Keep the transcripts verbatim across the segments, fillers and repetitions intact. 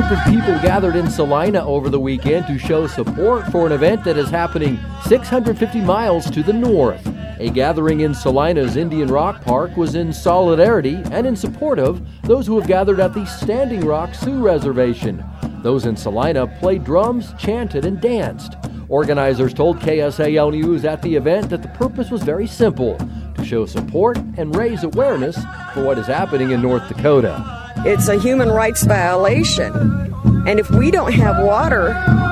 group of people gathered in Salina over the weekend to show support for an event that is happening six hundred fifty miles to the north. A gathering in Salina's Indian Rock Park was in solidarity and in support of those who have gathered at the Standing Rock Sioux Reservation. Those in Salina played drums, chanted, and danced. Organizers told K S A L News at the event that the purpose was very simple: to show support and raise awareness for what is happening in North Dakota. It's a human rights violation, and if we don't have water,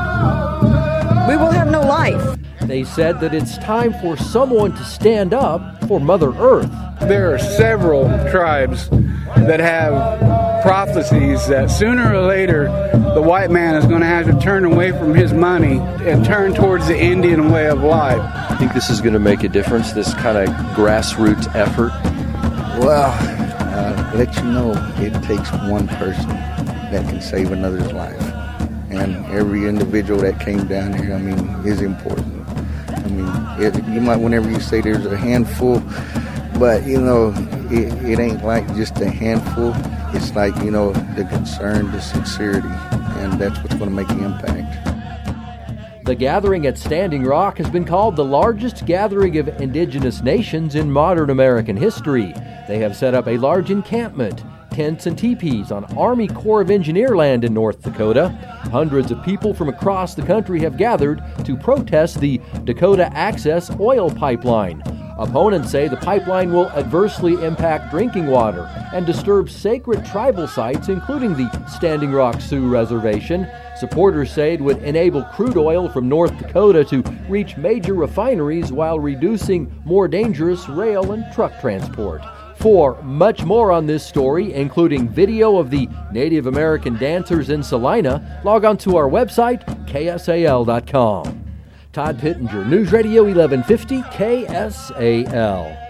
we will have no life. They said that it's time for someone to stand up for Mother Earth. There are several tribes that have prophecies that sooner or later the white man is going to have to turn away from his money and turn towards the Indian way of life. I think this is going to make a difference, this kind of grassroots effort. Well, uh, let you know it takes one person that can save another's life. And every individual that came down here, I mean, is important. I mean, it, you might, whenever you say there's a handful, but, you know, it, it ain't like just a handful. It's like, you know, the concern, the sincerity, and that's what's going to make the impact. The gathering at Standing Rock has been called the largest gathering of indigenous nations in modern American history. They have set up a large encampment, tents and teepees on Army Corps of Engineer land in North Dakota. Hundreds of people from across the country have gathered to protest the Dakota Access oil pipeline. Opponents say the pipeline will adversely impact drinking water and disturb sacred tribal sites, including the Standing Rock Sioux Reservation. Supporters say it would enable crude oil from North Dakota to reach major refineries while reducing more dangerous rail and truck transport. For much more on this story, including video of the Native American dancers in Salina, log on to our website, K S A L dot com. Todd Pittenger, News Radio eleven fifty K S A L.